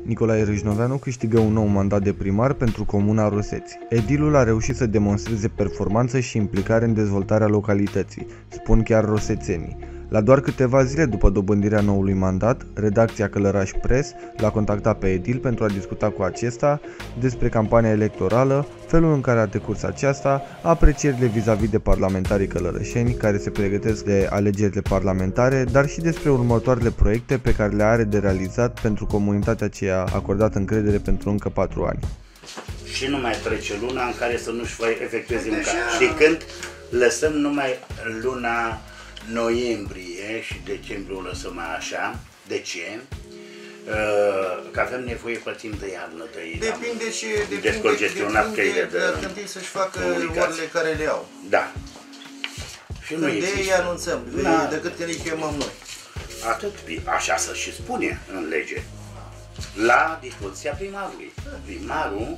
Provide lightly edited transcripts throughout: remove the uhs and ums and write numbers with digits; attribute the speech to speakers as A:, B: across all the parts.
A: Nicolae Râșnoveanu câștigă un nou mandat de primar pentru comuna Roseți. Edilul a reușit să demonstreze performanță și implicare în dezvoltarea localității, spun chiar rosețenii. La doar câteva zile după dobândirea noului mandat, redacția Călăraș Press l-a contactat pe Edil pentru a discuta cu acesta despre campania electorală, felul în care a decurs aceasta, aprecierile vis-a-vis de parlamentarii călărășeni care se pregătesc de alegerile parlamentare, dar și despre următoarele proiecte pe care le are de realizat pentru comunitatea ce a acordat încredere pentru încă 4 ani.
B: Și nu mai trece luna în care să nu-și efectueze munca. Și când lăsăm numai luna noiembrie și decembrie o lăsăm mai așa. De ce? Că avem nevoie pe timp de iarnă
C: depinde și
B: descongestionat căile de
C: când ei să-și facă orele care le au.
B: Da. Și nu
C: când ei anunțăm, decât când îi chemăm noi.
B: Atât, așa să și spune în lege. La dispoziția primarului. Primarul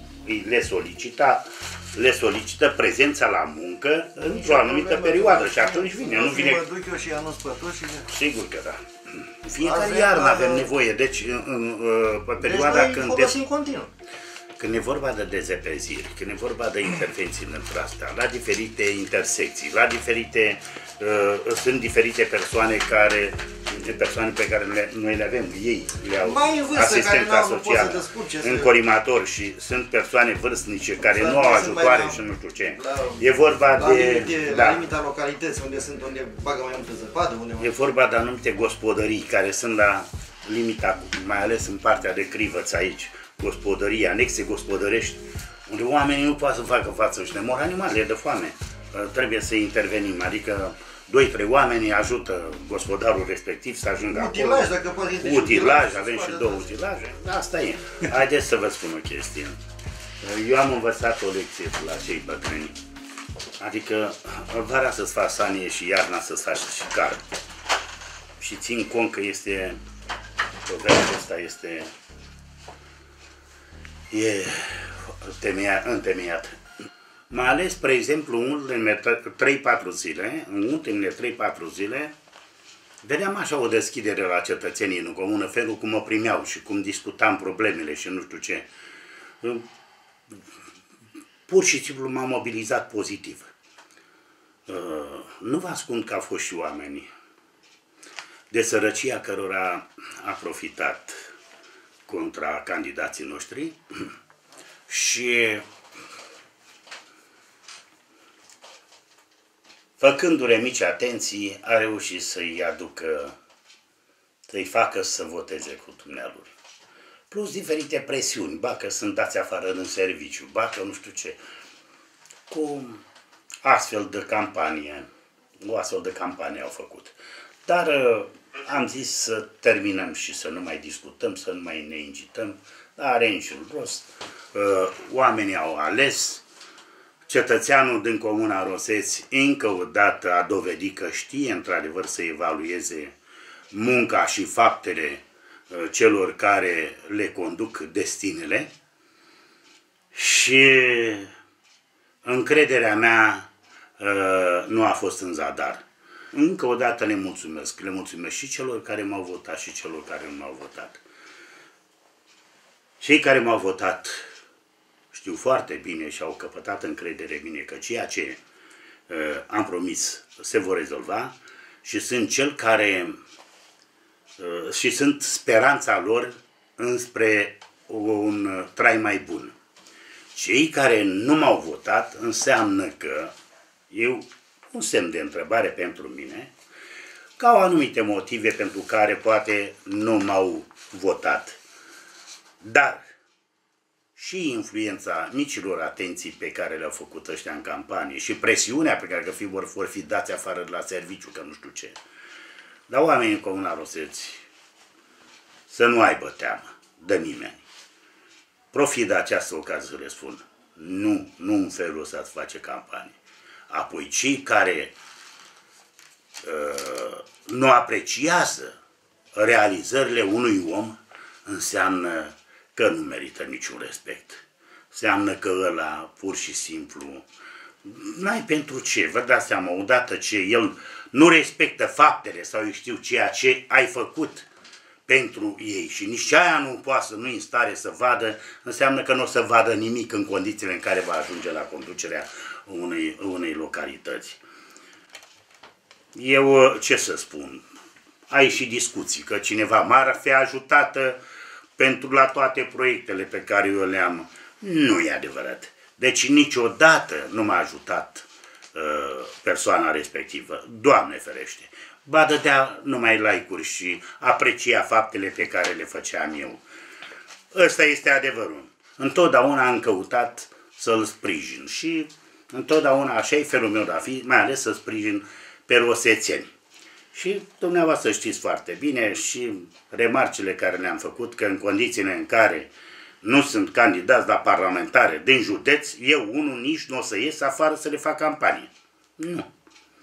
B: le solicită prezența la muncă într-o anumită perioadă și atunci vine. Nu vine.
C: Mă duc eu și anunț pe toți și...
B: Sigur că da. Fiecare iarnă avem nevoie, deci pe perioada când e vorba de dezepeziri, când e vorba de intervenții între astea, la diferite intersecții, la diferite, sunt diferite persoane pe care noi le avem, ei le au asistența socială, încolimatori și sunt persoane vârstnice care nu au ajutoare și nu știu ce. E vorba de...
C: La limita localității, unde bagă mai multă zăpadă.
B: E vorba de anumite gospodării care sunt la limita, mai ales în partea de Crivăț aici, gospodării, anexe gospodărești, unde oamenii nu pot să facă față și ne mor animalele de foame. Trebuie să intervenim, adică 2-3 oameni ajută gospodarul respectiv să ajungă acolo. Utilaj, avem și 2 utilaje. Asta e. Haideți să vă spun o chestie. Eu am învățat o lecție la cei bătrâni. Adică vara să-ți faci sanie și iarna să-ți faci și carne. Și țin cont că este, proverbul ăsta este întemeiat. Mai ales, spre exemplu, în ultimele 3-4 zile, vedeam așa o deschidere la cetățenii în comună, felul cum mă primeau și cum discutam problemele și nu știu ce. Pur și simplu m-am mobilizat pozitiv. Nu vă ascund că au fost și oamenii de sărăcia cărora a profitat contra candidații noștri și făcându-le mici atenții a reușit să-i aducă, să-i facă să voteze cu dumnealui. Plus diferite presiuni, ba că sunt dați afară în serviciu, ba că nu știu ce. Cu astfel de campanie, o astfel de campanie au făcut. Dar am zis să terminăm și să nu mai discutăm, să nu mai ne incităm, are niciun rost. Oamenii au ales, cetățeanul din comuna Roseți încă o dată a dovedit că știe într-adevăr să evalueze munca și faptele celor care le conduc destinele și încrederea mea nu a fost în zadar. Încă o dată le mulțumesc și celor care m-au votat și celor care nu m-au votat. Cei care m-au votat știu foarte bine și au căpătat încredere bine că ceea ce am promis se vor rezolva și sunt cel care și sunt speranța lor înspre un trai mai bun. Cei care nu m-au votat înseamnă că un semn de întrebare pentru mine, că au anumite motive pentru care poate nu m-au votat. Dar și influența micilor atenții pe care le-au făcut ăștia în campanie și presiunea pe care vor fi dați afară de la serviciu, că nu știu ce. Dar oamenii în comuna Roseți să nu aibă teamă de nimeni. Profit de această ocazie să le spun. Nu în felul ăsta să face campanie. Apoi cei care nu apreciază realizările unui om înseamnă că nu merită niciun respect. Înseamnă că ăla pur și simplu n-ai pentru ce. Vă dați seama, odată ce el nu respectă faptele sau eu știu ceea ce ai făcut pentru ei și nici aia nu poate să nu-i în stare să vadă, înseamnă că nu o să vadă nimic în condițiile în care va ajunge la conducerea unei localități. Eu ce să spun? Ai și discuții, că cineva m-ar fi ajutată la toate proiectele pe care eu le-am. Nu e adevărat. Deci niciodată nu m-a ajutat persoana respectivă. Doamne ferește! Ba dădea numai like-uri și aprecia faptele pe care le făceam eu. Ăsta este adevărul. Întotdeauna am căutat să-l sprijin și întotdeauna așa e felul meu de a fi, mai ales să sprijin pe rosețeni. Și dumneavoastră știți foarte bine și remarcile care le-am făcut, că în condițiile în care nu sunt candidați la parlamentare din județ, eu unul nici nu o să ies afară să le fac campanie. Nu.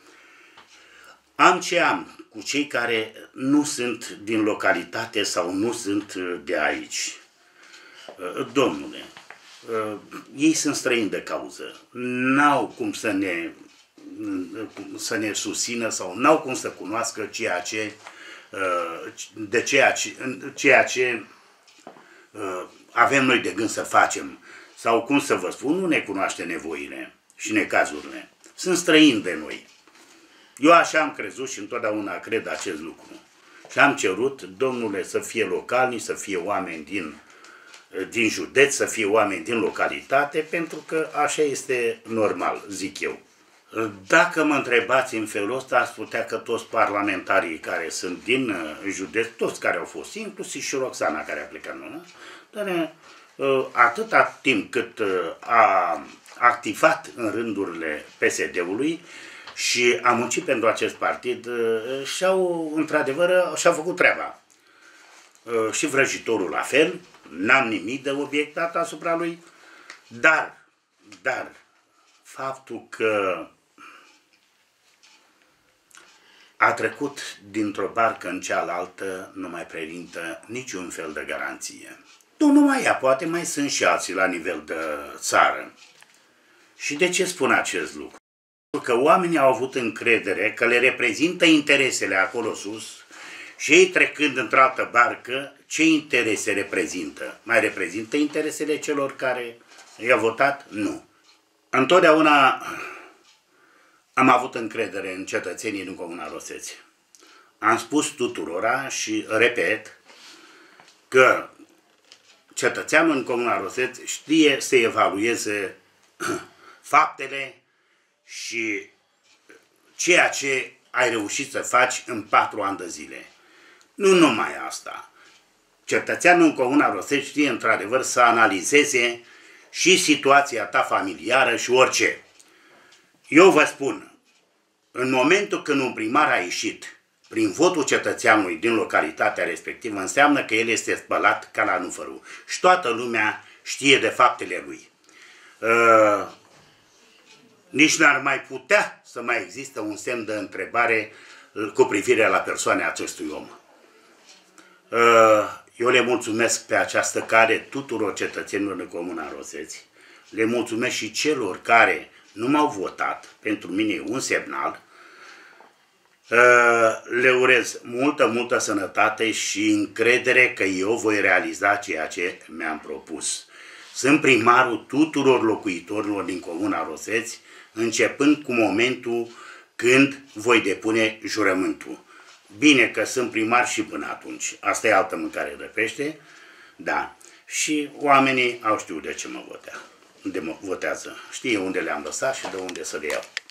B: Am ce am cu cei care nu sunt din localitate sau nu sunt de aici. Domnule, ei sunt străini de cauză. N-au cum să ne susțină sau n-au cum să cunoască ceea ce avem noi de gând să facem. Sau cum să vă spun, nu ne cunoaște nevoile și necazurile. Sunt străini de noi. Eu așa am crezut și întotdeauna cred acest lucru. Și am cerut, domnule, să fie localnici, să fie oameni din județ, să fie oameni din localitate, pentru că așa este normal, zic eu. Dacă mă întrebați în felul ăsta, ați putea că toți parlamentarii care sunt din județ, toți care au fost, inclusiv și Roxana care a plecat, nu? Dar atâta timp cât a activat în rândurile PSD-ului și a muncit pentru acest partid, într-adevăr, și-au făcut treaba. Și vrăjitorul la fel, n-am nimic de obiectat asupra lui, dar faptul că a trecut dintr-o barcă în cealaltă nu mai prezintă niciun fel de garanție. Nu numai ea, poate mai sunt și alții la nivel de țară. Și de ce spun acest lucru? Pentru că oamenii au avut încredere că le reprezintă interesele acolo sus și ei trecând într-altă barcă, ce interese reprezintă? Mai reprezintă interesele celor care i-au votat? Nu. Întotdeauna am avut încredere în cetățenii din Comuna Roseți. Am spus tuturora și repet că cetățeanul în Comuna Roseți știe să evalueze faptele și ceea ce ai reușit să faci în 4 ani de zile. Nu numai asta. Cetățeanul în Comuna Roseți știe într-adevăr să analizeze și situația ta familiară și orice. Eu vă spun, în momentul când un primar a ieșit prin votul cetățeanului din localitatea respectivă, înseamnă că el este spălat ca la nufărul. Și toată lumea știe de faptele lui. Nici n-ar mai putea să mai există un semn de întrebare cu privire la persoana acestui om. Eu le mulțumesc pe această cale tuturor cetățenilor din Comuna Roseți. Le mulțumesc și celor care nu m-au votat. Pentru mine e un semnal. Le urez multă sănătate și încredere că eu voi realiza ceea ce mi-am propus. Sunt primarul tuturor locuitorilor din Comuna Roseți, începând cu momentul când voi depune jurământul. Bine că sunt primar și până atunci. Asta e altă mâncare de pește, da. Și oamenii au știut de ce mă votează. Știe unde le-am lăsat și de unde să le iau.